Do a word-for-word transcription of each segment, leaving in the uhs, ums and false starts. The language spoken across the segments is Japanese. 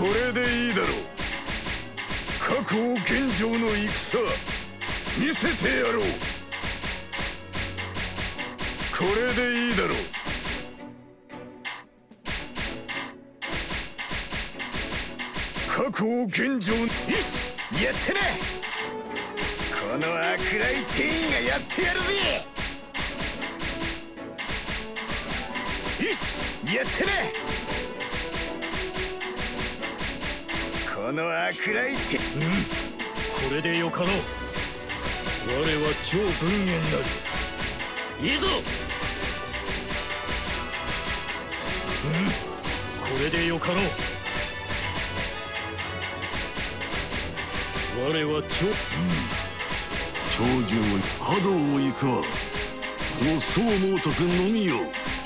これでいいだろう。各王現状の戦見せてやろう。これでいいだろう。各王現状のいっやってな。この悪来天がやってやるぜ。いっやってな。この悪来天、うん、これでよかろう。我は超文言なり。いいぞ。うんこれでよかろう。我は超、うん、 長寿を波動を行くわ。この宋猛徳のみよ。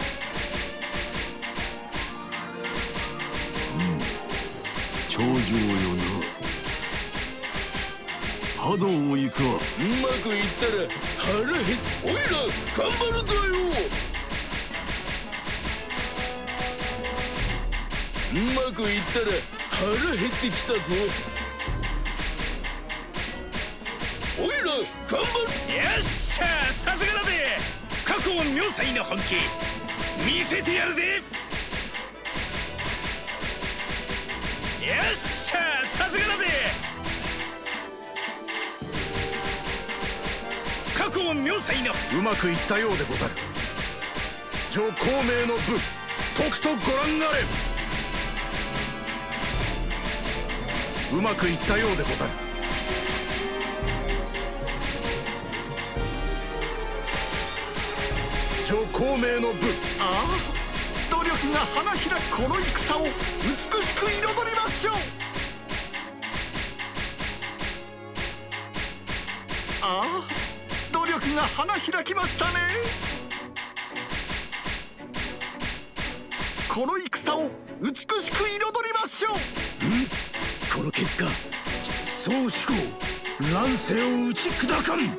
うん長寿をよな。波動を行くわ。うまくいったら腹減っおいら頑張るんだよ。うまくいったら腹減ってきたぞ。おいら頑張る。よっしゃさすがだぜ。過去妙才の本気見せてやるぜ。よっしゃさすがだぜ。過去妙才のうまくいったようでござる。上孔明の武とくとご覧あれ。うまくいったようでござる。上孔明の武。 ああ努力が花開くこの戦を美しく彩りましょう。ああ努力が花開きましたね。この戦を美しく彩りましょう。 んこの結果宋主公乱世を打ち砕かん。ん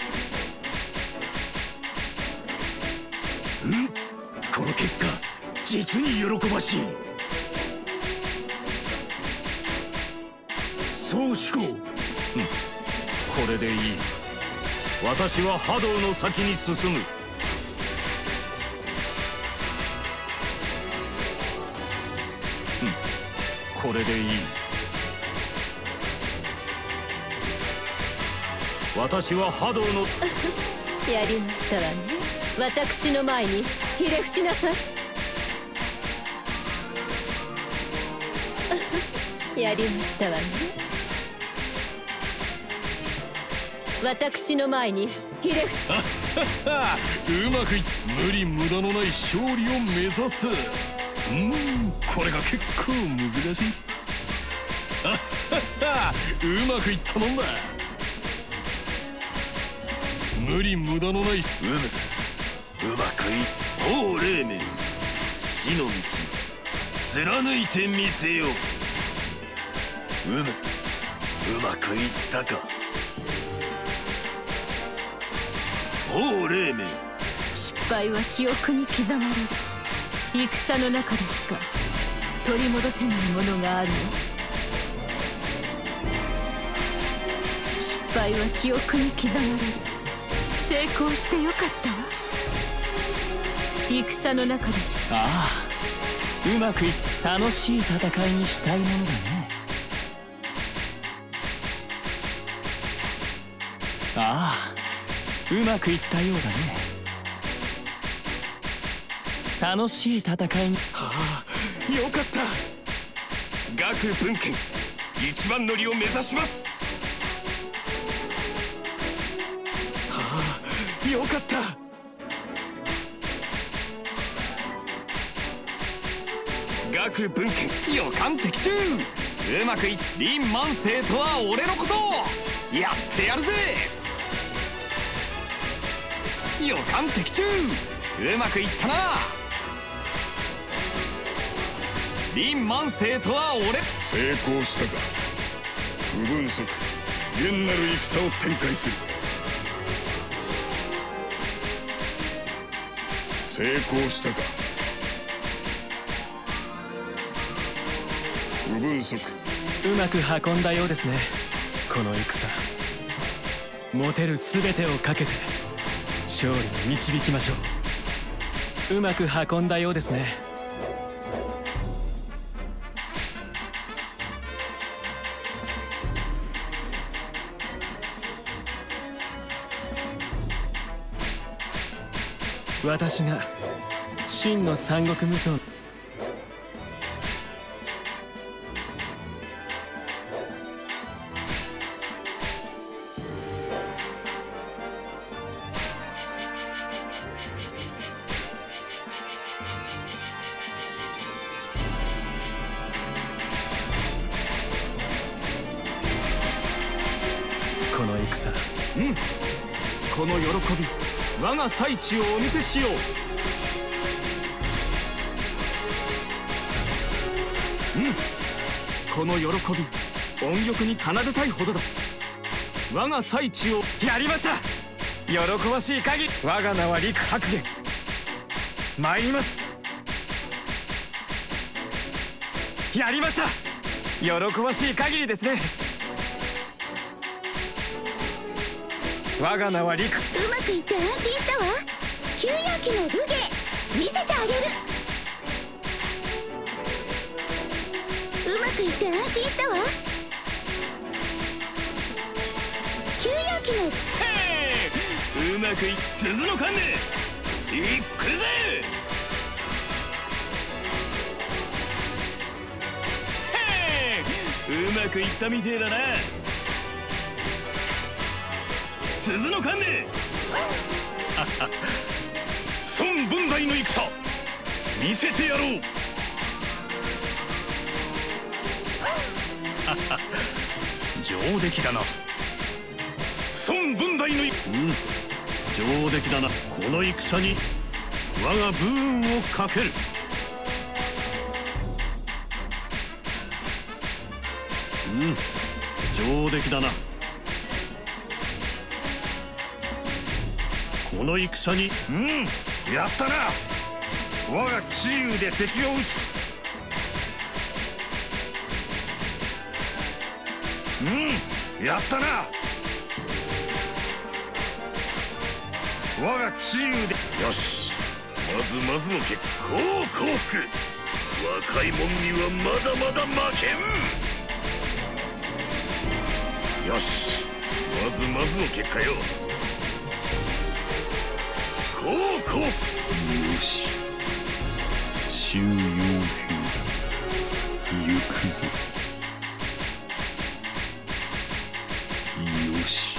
この結果実に喜ばしい。宋主公、うん、これでいい。私は波動の先に進む。うんこれでいい。私は波動のやりましたわね。私の前にひれ伏しなさい。やりましたわね。私の前にひれ伏うまくいっ無理無駄のない勝利を目指す。うんこれが結構難しい。うまくいったもんだ。無理無駄のないうむうまくいっおう黎明死の道貫いてみせよう。うむうまくいったか。おう黎明失敗は記憶に刻まれる。戦の中でしか取り戻せないものがあるの。失敗は記憶に刻まれる。成功してよかったわ。戦の中でしか。 ああうまくいっ楽しい戦いにしたいものだね。ああうまくいったようだね。楽しい戦いに。 はあよかった。学文献一番乗りを目指します。はあよかった。学文献予感的中。うまくいっ林万世とは俺のことをやってやるぜ。予感的中。うまくいったな。林万世とは俺。成功したか。不分則厳なる戦を展開する。成功したか。 不分則。 うまく運んだようですね、この戦。持てる全てをかけて勝利に導きましょう。うまく運んだようですね。私が真の三国無双。この戦、 うん、この喜び、我が最中をお見せしよう。うん、この喜び、音曲に奏でたいほどだ。我が最中を。 やりました。喜ばしい限り。我が名は陸白玄。参ります。やりました。喜ばしい限りですね。我が名は陸。 うまくいって安心したわ。旧夜期の武芸見せてあげる。うまくいって安心したわ。旧夜期の。 へえ、うまくいっ鈴の勘でいくぜ。へえ、うまくいったみてえだな。鈴の勘で孫文大の戦見せてやろう。上出来だな。孫文大の。うん、上出来だな。この戦に我が武運をかける。うん、上出来だな。この戦に。うん、やったな。我が治癒で敵を撃つ。うん、やったな。我が治癒で。よし、まずまずの結構降伏。若い者にはまだまだ負けん。よし、まずまずの結果よ。こうこう。よし、収容兵行くぞ。よし、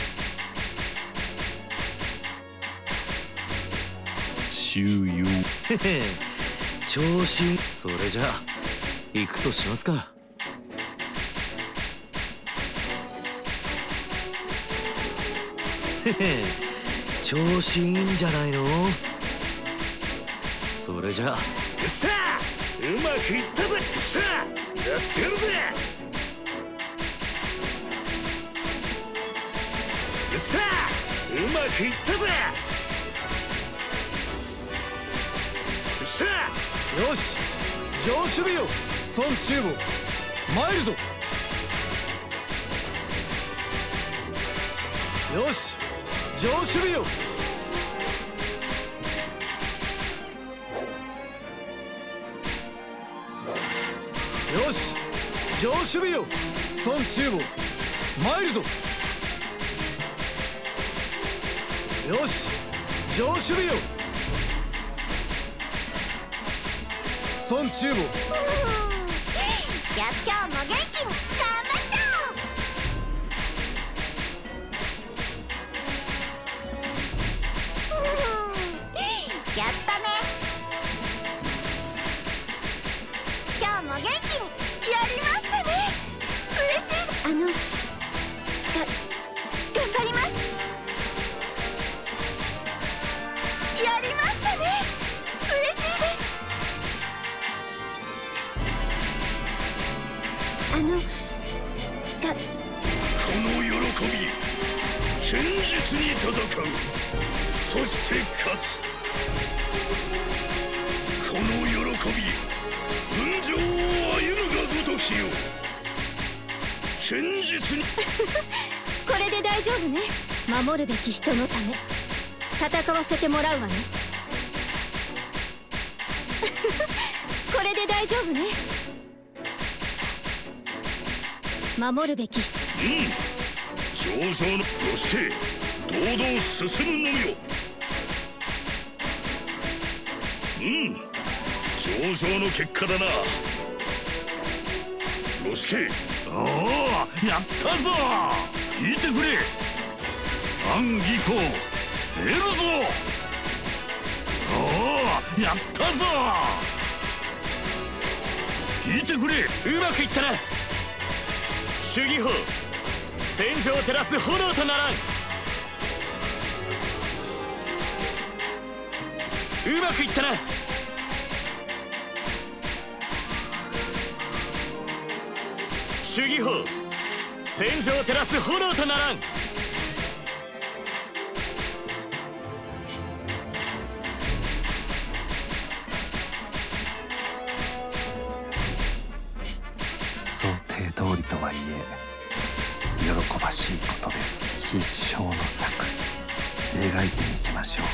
収容。 へへ、調子。それじゃあ行くとしますか。へへ、調子いいんじゃないの。それじゃあ。 さあ、うまくいったぜ。さあ、やってやるぜ。さあ、うまくいったぜ。さあ、 よし、上守備よ孫中坊、参るぞ。よし、上守備よ。よし、上守備よ孫中坊、参るぞ。よし、上守備よ孫中坊。 やっ今日も元気に頑張っちゃおう。やったね。今日も元気にやりましたね。嬉しい。あのが頑張ります。やりましたね。嬉しいです。あのがこの喜び、堅実に戦う、そして勝つ。この喜び、群青を歩むがごとき。 きよ。堅実にこれで大丈夫ね。守るべき人のため戦わせてもらうわね。これで大丈夫ね。守るべき人。 うん、上々のよしけ堂々進むのみよ。うん、上々の結果だな。よしけ。 おお、やったぞ。聞いてくれ。暗技巧出るぞ。おお、やったぞ。聞いてくれ。 うまくいったな。主義法戦場を照らす炎とならん。うまくいったな。主義法戦場を照らす炎とならん。 想定通りとはいえ喜ばしいことです。必勝の策描いてみせましょう。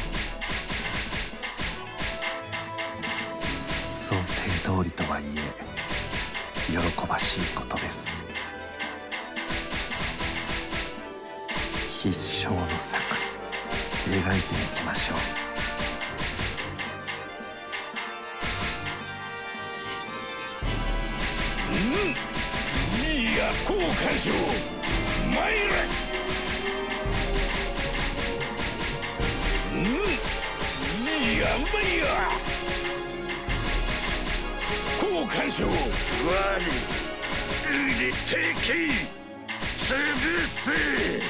想定通りとはいえ喜ばしいことです。必勝の策描いてみせましょう。 いや、好感賞参れ。うん、いや、まいや好感賞。我腕敵潰せ。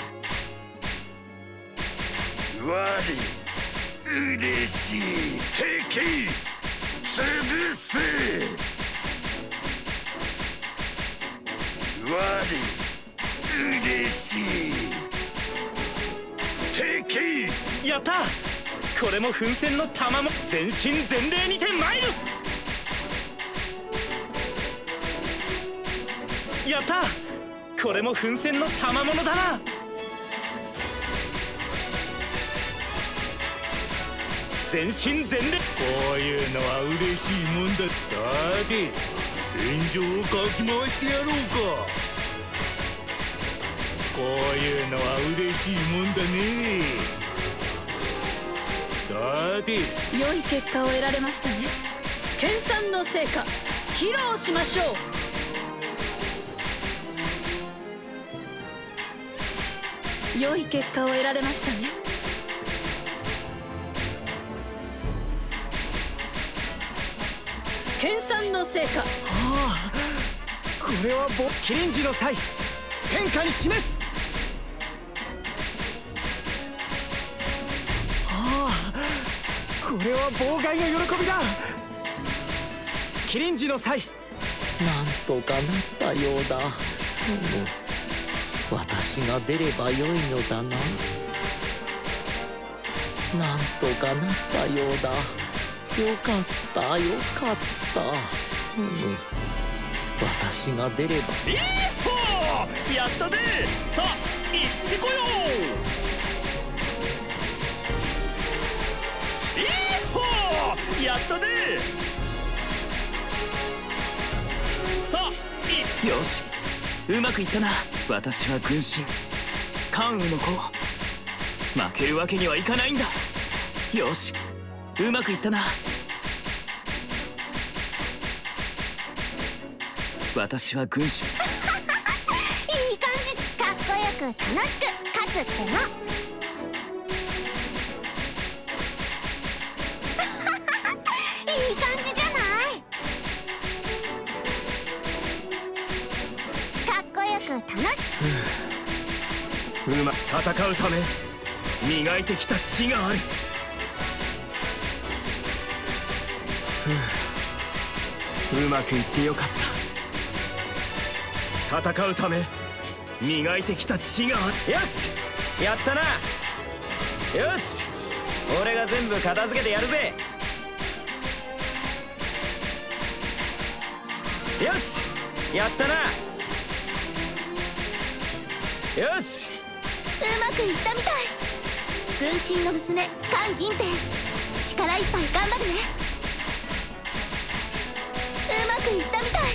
我嬉しい敵潰せ。我嬉しい敵。 やった。これも奮戦の賜も全身全霊にて参る。やった。これも奮戦の賜物だな。全身全霊。 こういうのは嬉しいもんだ。さて戦場をかき回してやろうか。こういうのは嬉しいもんだね。さて良い結果を得られましたね。研鑽の成果披露しましょう。良い結果を得られましたね。研鑽の成果。 ああ、これはぼキリンジの際天下に示す。ああ、これは妨害の喜びだ。キリンジの際なんとかなったようだ。うむ、私が出ればよいのだな。なんとかなったようだ。よかったよかった。うむ、私が出れば。 いいほー、やったね。さあ行ってこよう。いいほー、やったね。さあいよし、うまくいったな。私は軍神関羽の子。負けるわけにはいかないんだ。よし、うまくいったな。私は軍師。 いい感じ。かっこよく楽しく勝つっての。いい感じじゃない。かっこよく楽しく。 うま戦うため磨いてきた血がある。うまくいってよかった。戦うため磨いてきた血がある。よし、やったな。よし、俺が全部片付けてやるぜ。よし、 やったな。よし、 うまくいったみたい。軍神の娘関銀平、力いっぱい頑張るね。うまくいったみたい。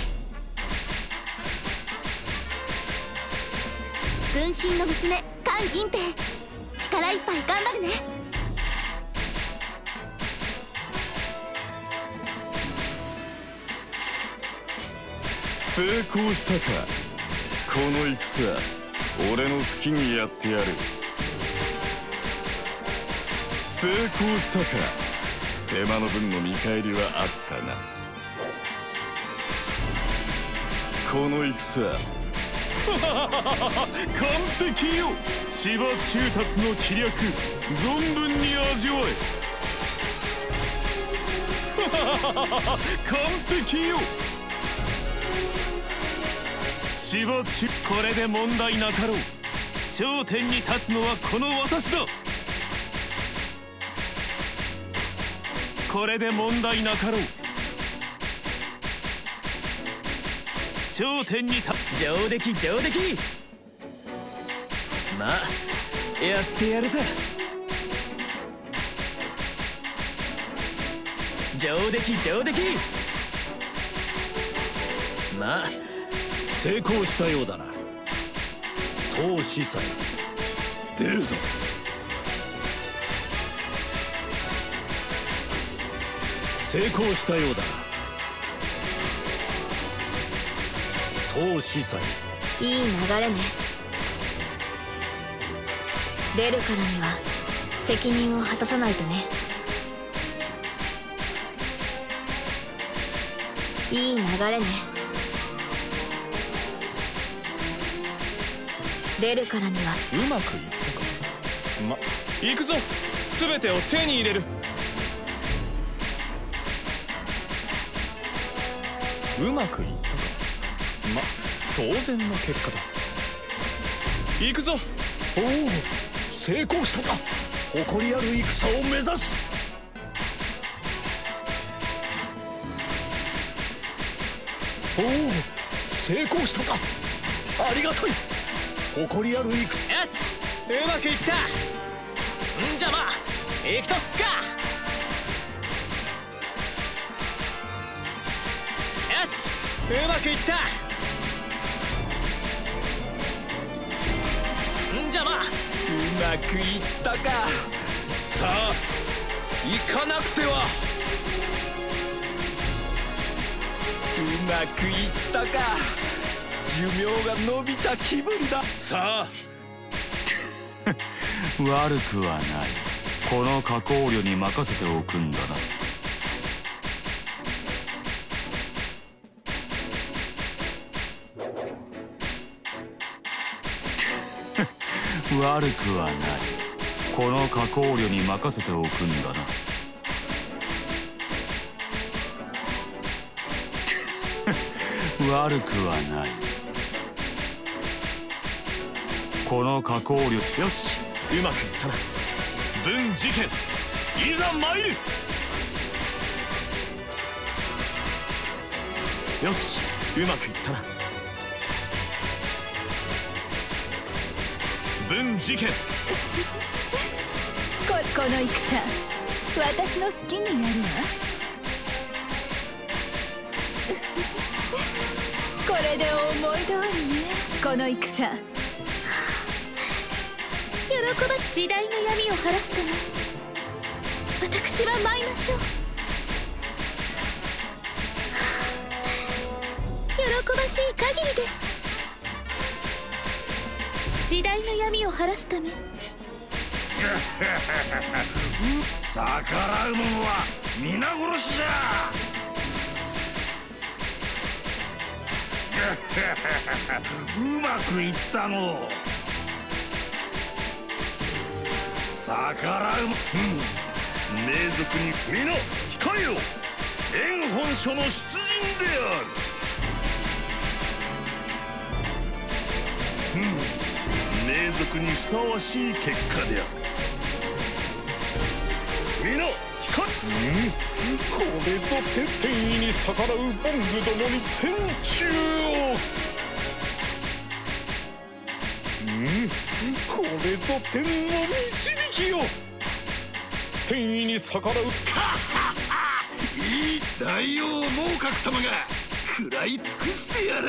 軍神の娘関銀平、力いっぱい頑張るね。 成功したか。この戦、俺の好きにやってやる。成功したか。手間の分の見返りはあったな。この戦完璧よ。千葉中達の気力存分に味わえ。完璧よ。千葉中、これで問題なかろう。頂点に立つのはこの私だ。これで問題なかろう。頂点に立つ。 上出来上出来。まあやってやるさ。上出来上出来。まあ成功したようだな。当司祭出るぞ。成功したようだな。当司祭。 いい流れね。出るからには責任を果たさないとね。いい流れね。出るからには。 うまくいったか。ま、行くぞ。全てを手に入れる。うまくいったか。ま、当然の結果だ。行くぞ。 おお、成功したか。誇りある戦を目指す。おお、成功したか。ありがたい。誇りある戦。よし、 うまくいった。んじゃまあ行くとすっか。よし、うまくいった。んじゃまあうまくいったか。 さあ行かなくては。 うまくいったか。寿命が伸びた気分だ。 さあ悪くはない。この加工量に任せておくんだな。悪くはない。この加工量に任せておくんだな。悪くはない。この加工量。 よし、うまくいったな。文事件、いざ参る。よし、うまくいったな。文事件。 ここの戦、私の好きになるわ。これで思い通りね。この戦、 喜ば時代の闇を晴らすため私は舞いましょう。喜ばしい限りです。時代の闇を晴らすため。 逆らう者は皆殺しじゃ。うまくいったの。逆らう、うん、 名族に皆控えよ。縁本所の出陣である。うん、名族にふさわしい結果である。皆控え。 これぞ天天意に逆らうボングどもに天誅を。これぞ天の導きよ。天意に逆らう。 いい大王猛角様が食らい尽くしてやる。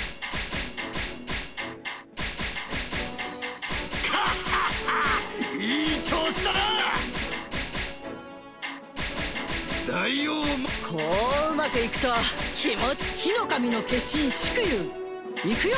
いい調子だな大王も。 こううまくいくと気持ち火の神の化身祝友いくよ。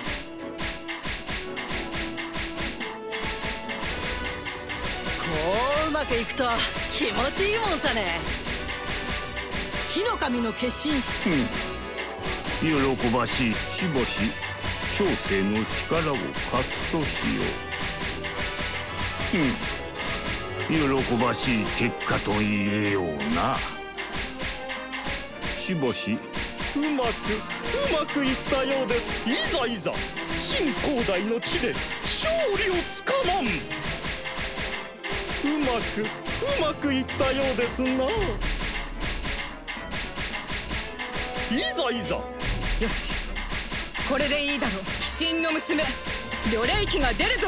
こううまくいくと気持ちいいもんさね。火の神の化身、 うん、喜ばしい。しばし小生の力を貸すとしよう。うん、喜ばしい結果と言えような。しばしうまくうまくいったようです。いざいざ新広大の地で勝利をつかまん。うまくうまくいったようですな。いざいざ。 よし、これでいいだろう。鬼神の娘呂霊気が出るぞ。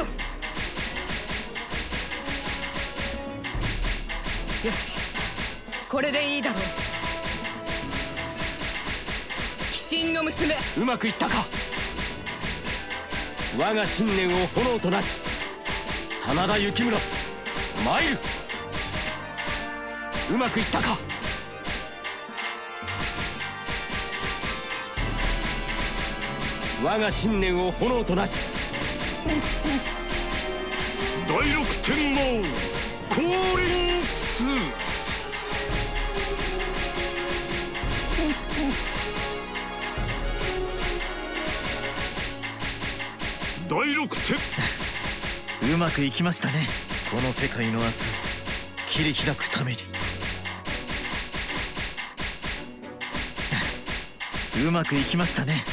よし、これでいいだろう。鬼神の娘。 うまくいったか。我が信念を炎となし、真田幸村参る。うまくいったか。我が信念を炎となし。 第六天皇降臨数。第六天。 うまくいきましたね。この世界の明日を切り開くために。うまくいきましたね。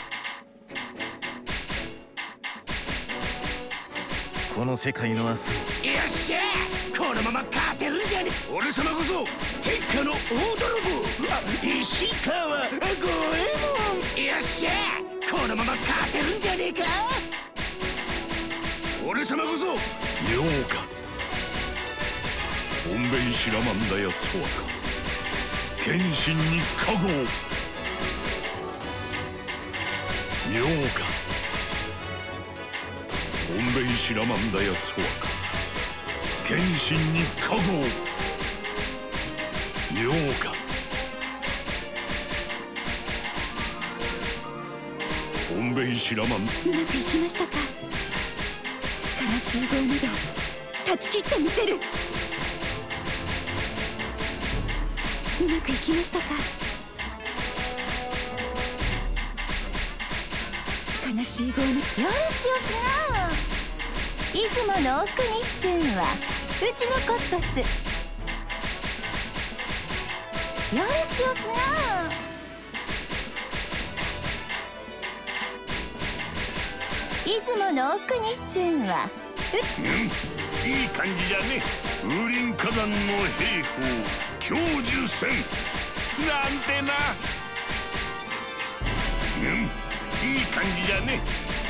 この世界の明日を。 よっしゃ、このまま勝てるんじゃね。俺様こそ天下の大泥棒石川五右衛門。よっしゃ、このまま勝てるんじゃねえか。俺様こそようか。本弁知らまんだやそわか。謙信に加護。ようか。本弁知らまんだやそわか。謙信に加護。ようか。本弁知らまん。うまくいきましたか。悲しい業など断ち切ってみせる。うまくいきましたか。悲しい業な。よろしおすな。出雲の奥にっちゅうんはうちのコットス。よろしおすな。出雲の奥にっちゅうんはうん、いい感じじゃね。風林火山の兵法教授戦なんてな。うんいい感じじゃね。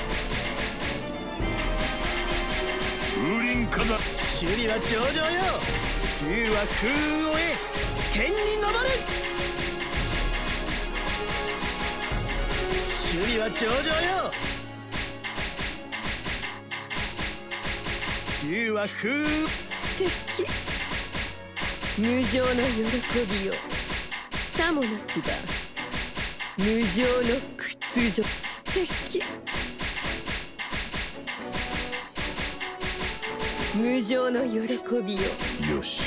風林火山。 首里は上々よ。竜は風雲を得天に昇る。首里は上々よ。竜は風。 素敵。無常の喜びよ。さもなくば無常の屈辱。素敵。無常の喜びよ。 よし。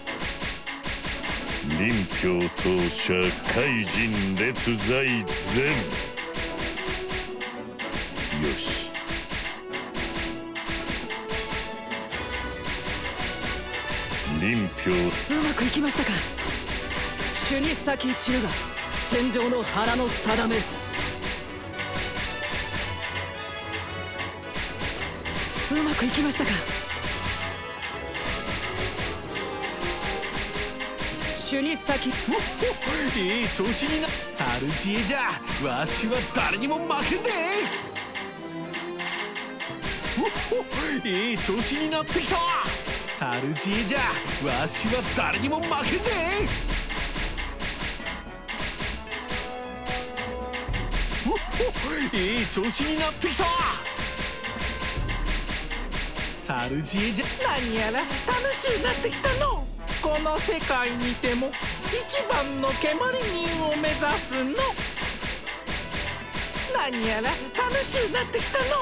臨氷当社怪人列在前。よし。臨氷。 うまくいきましたか。主に先散るが戦場の腹の定め。うまくいきましたか。 主に先。 いい調子にな。サルジエじゃわしは誰にも負けんで。いい調子になってきた。サルジエじゃわしは誰にも負けんで。いい調子になってきた。サルジエじゃ何やら楽しゅうなってきたの。この世界にても一番の蹴鞠人を目指すの。何やら楽しゅうなってきたの。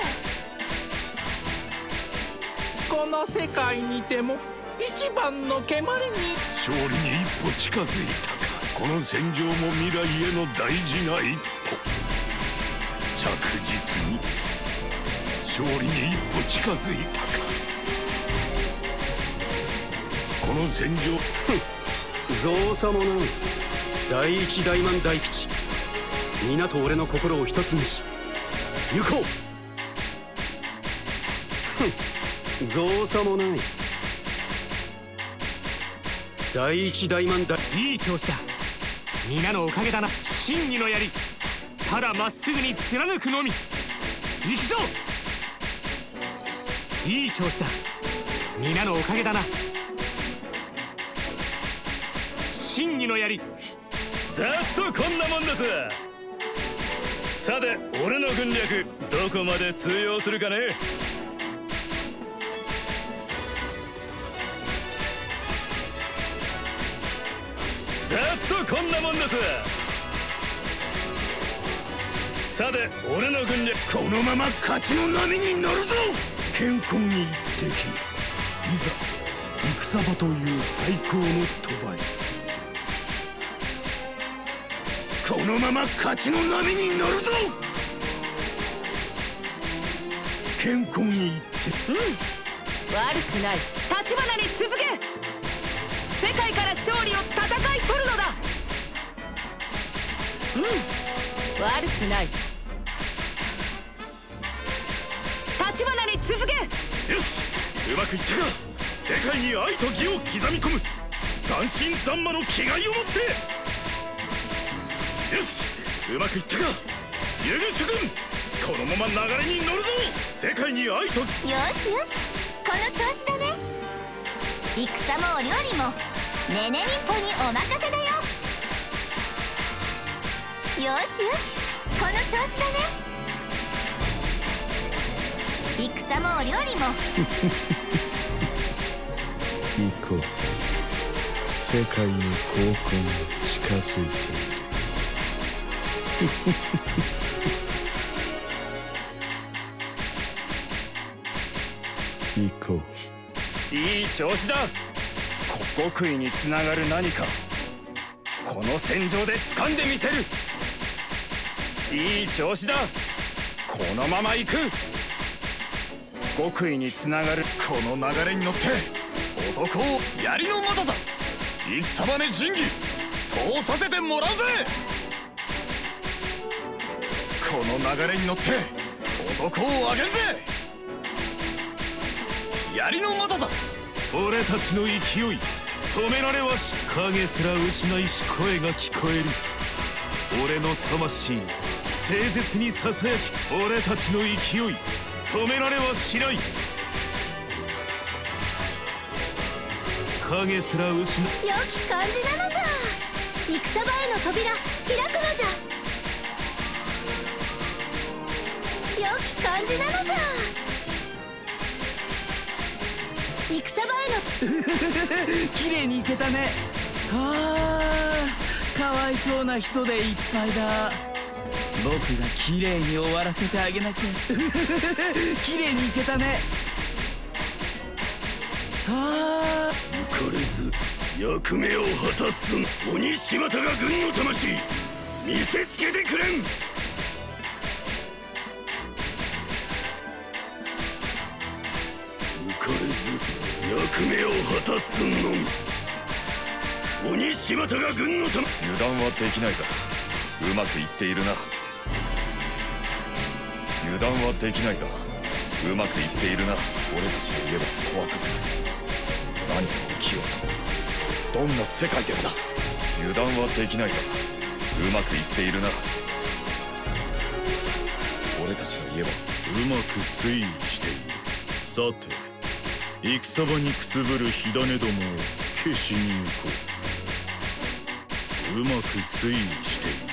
この世界にても一番の蹴鞠人。 勝利に一歩近づいたか。この戦場も未来への大事な一歩。着実に勝利に一歩近づいたか。この戦場造作もな。第一大満大吉、皆と俺の心を一つにし行こう。造作もない。第一大満大。 いい調子だ。皆のおかげだな。真偽の槍、ただまっすぐに貫くのみ。行くぞ。いい調子だ。皆のおかげだな。真偽の槍。 ざっとこんなもんです。さて俺の軍略どこまで通用するかね。ざっとこんなもんです。さて俺の軍略、 このまま勝ちの波に乗るぞ。 健康に一滴、いざ戦場という最高の賭場へ。 このまま勝ちの波に乗るぞ。 健康に一滴。 うん、悪くない。立花に続け。世界から勝利を戦い取るのだ。うん、悪くない。立花に続け。 よし、うまくいったか。世界に愛と義を刻み込む斬新残魔の気概を持って。よし、うまくいったか。ユグ諸君、このまま流れに乗るぞ。世界に愛と。よしよし、この調子だね。戦もお料理もねねみっぽにお任せだよ。よしよし、この調子だね。戦もお料理も行こう。世界の高校に近づいている。行こう。いい調子だ。極意につながる何か、この戦場で掴んでみせる。いい調子だ。このまま行く。極意につながるこの流れに乗って男を槍の股だ。戦場で仁義通させてもらうぜ。この流れに乗って男をあげるぜ。槍の股だ。 俺たちの勢い止められはし。影すら失いし声が聞こえる。俺の魂誠実にささやき、俺たちの勢い止められはしない。影すら失い。 良き感じなのじゃ。戦場への扉開くのじゃ。良き感じなのじゃ。戦場への綺麗にいけたね。あー、かわいそうな人でいっぱいだ。僕が綺麗に終わらせてあげなきゃ。綺麗にいけたね。あー、浮かれず役目を果たす。鬼柴田が軍の魂見せつけてくれん。浮かれず役目を果たすのみ。鬼柴田が軍のため。 油断はできないがうまくいっているな。油断はできないがうまくいっているな。俺たちの家は壊させない。何を起きようとどんな世界でもな。 油断はできないがうまくいっているな。俺たちが言えばうまく推移している。さて戦場にくすぶる火種どもを消しに行こう。うまく推移してい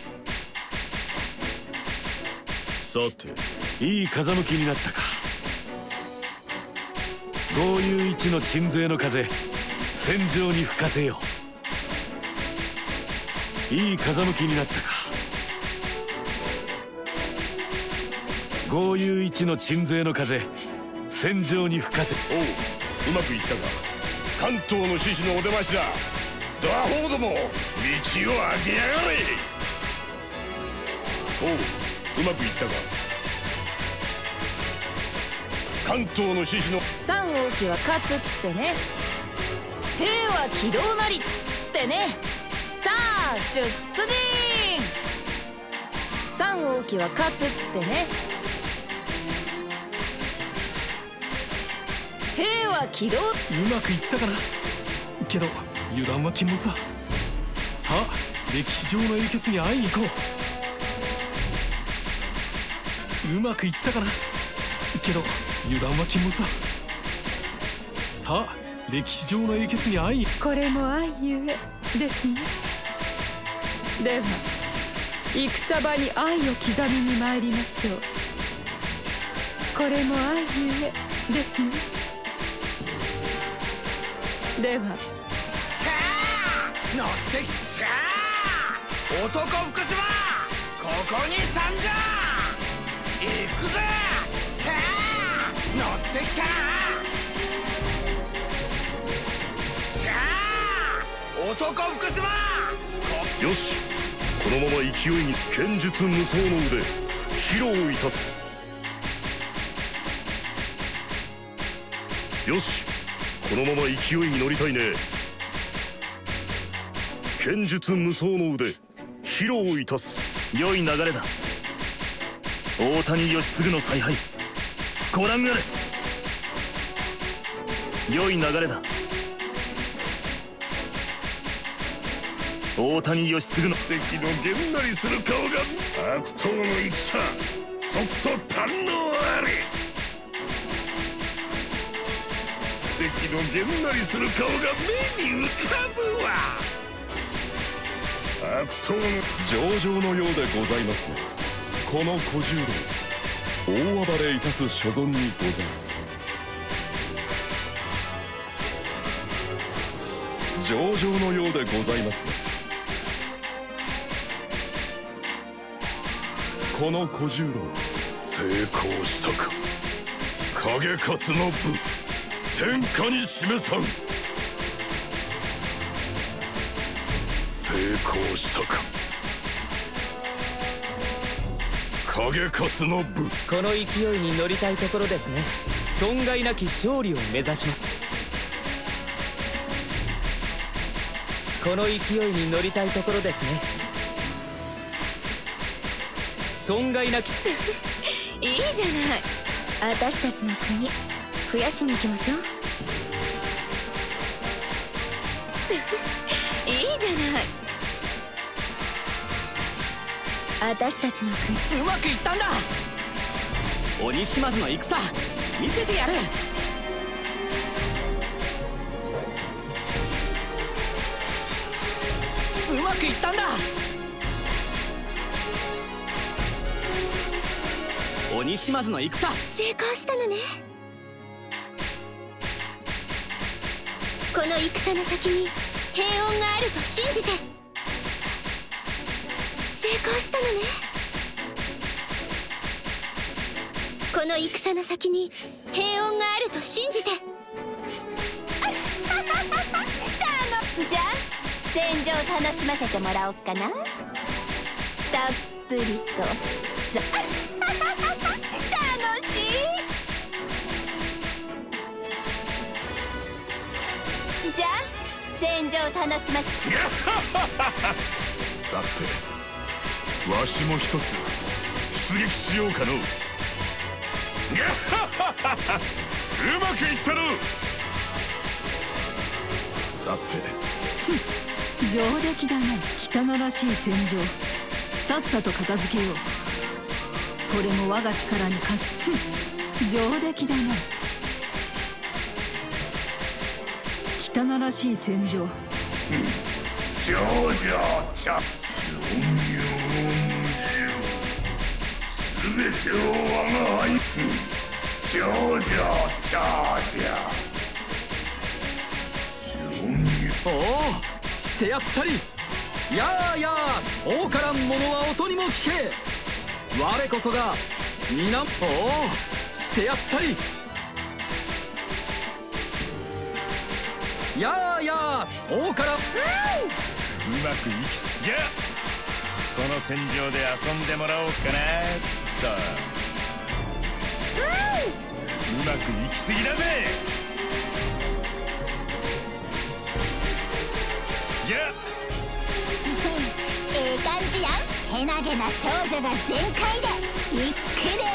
る。さていい風向きになったか。豪遊一の鎮西の風戦場に吹かせよう。いい風向きになったか。豪遊一の鎮西の風戦場に吹かせ。 おう、うまくいったか。関東の獅子のお出ましだ。ドアホーども、道を上げやがれ。おう、うまくいったか。関東の獅子の三王騎は勝つってね。兵は軌道なりってね。さあ出陣。三王騎は勝つってね。兵は軌道。 うまくいったかな。けど油断は禁物だ。さあ歴史上の英傑に会いに行こう。うまくいったかな。けど油断は禁物だ。さあ歴史上の英傑に会いに。 これも愛ゆえですね。では戦場に愛を刻みに参りましょう。これも愛ゆえですね。ではさあ乗ってき。さあ男福島ここに参上。行くぜ。さあ乗ってきたな。さあ男福島。 よし、このまま勢いに剣術無双の腕披露いたす。よし、このまま勢いに乗りたいね。剣術無双の腕披露いたす。 良い流れだ。大谷義継の采配ご覧あれ。良い流れだ。大谷義継の敵のげんなりする顔が悪党の戦とくと堪能あれ。敵のげんなりする顔が目に浮かぶわ。悪党の上々のようでございますね。この小十郎大暴れいたす所存にございます。上々のようでございますね。この小十郎成功したか。影勝の部天下に示さん。成功したか。影勝の部。 この勢いに乗りたいところですね。損害なき勝利を目指します。この勢いに乗りたいところですね。損害なきいいじゃない。私たちの国増やしに行きましょう。いいじゃない。私たちの国。 うまくいったんだ。鬼島津の戦見せてやる。うまくいったんだ。鬼島津の戦成功したのね。この戦の先に平穏があると信じて。成功したのね。この戦の先に平穏があると信じて。じゃあ戦場を楽しませてもらおっかな。たっぷりとざ楽しい。じゃあ戦場を楽しませ。 さてわしも一つ出撃しようかの。うまくいったの。さて上出来だな。汚らしい戦場、さっさと片付けよう。これも我が力にかす。上出来だな。汚らしい戦場。 長者茶すべてを我が愛。長者茶じゃ。 おお、してやったり。やあやあ、王からん者は音にも聞け。我こそが皆。おお、してやったり。やあやあ、王から。うまくいきすぎゃ。この戦場で遊んでもらおうかなと。うまくいきすぎだぜ。じゃええ感じやん。けなげな少女が全開でいっくで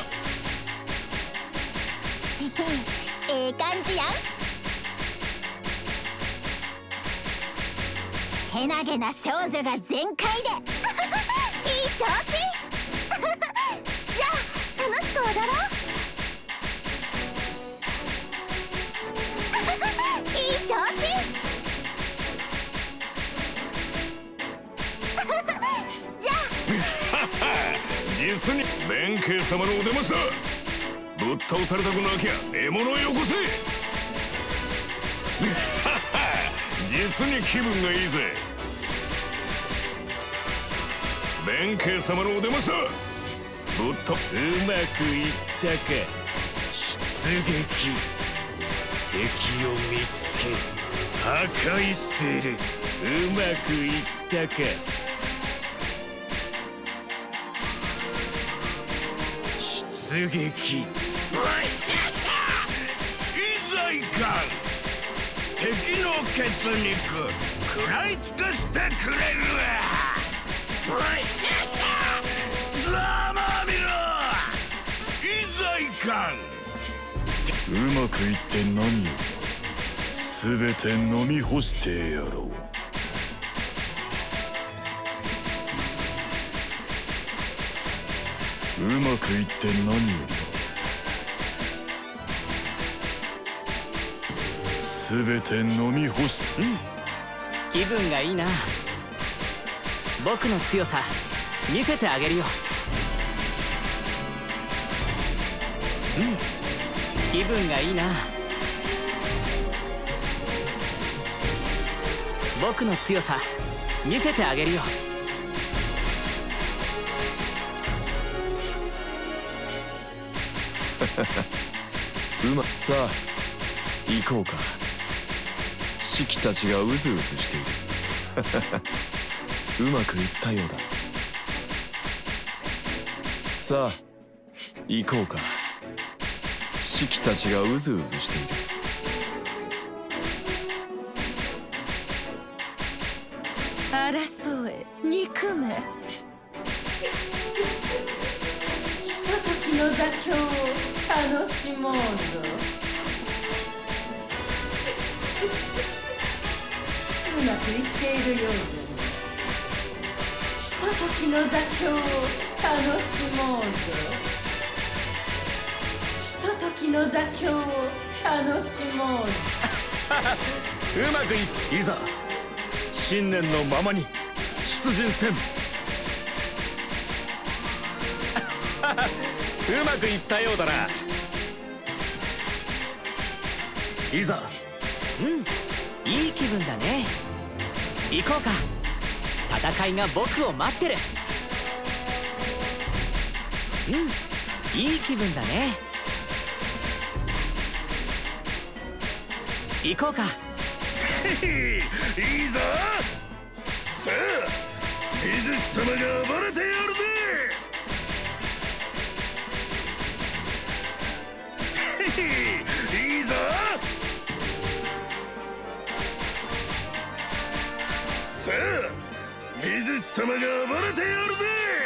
ええ感じやん。けなげな少女が全開でいい調子じゃあ楽しく踊ろういい調子じゃあ実に弁慶様のお出ましだ。ぶっ倒されたくなきゃ獲物をよこせ。実に気分がいいぜ。弁慶様のお出ましだ。ぶっとうまくいったか。出撃。敵を見つけ破壊する。うまくいったか。出撃。いざいかん。敵の血肉食らい尽くしてくれるわ。ざまみろ。いざいかん。 うまくいって何よ。すべて飲み干してやろう。うまくいって何よりすべて飲み干し。 うん、気分がいいな。僕の強さ見せてあげるよ。うん気分がいいな。僕の強さ見せてあげるよ。 うまさあ行こうか。シキたちがうずうずしている。うまくいったようだ。さあ行こうか。シキたちがうずうずしている。 争え憎め。ひとときの妥協を楽しもうぞ。うまくいっているようじゃね。ひとときの妥協を楽しもうぞ。ひとときの妥協を楽しもうぞ。 うまくいいざ信念のままに出陣せん。うまくいったようだな。いざ。 うんいい気分だね。行こうか。戦いが僕を待ってる。うんいい気分だね。行こうか。 いいぞ。さあ水師様が暴れてやるぜ。いいぞ。さあ水師様が暴れてやるぜ。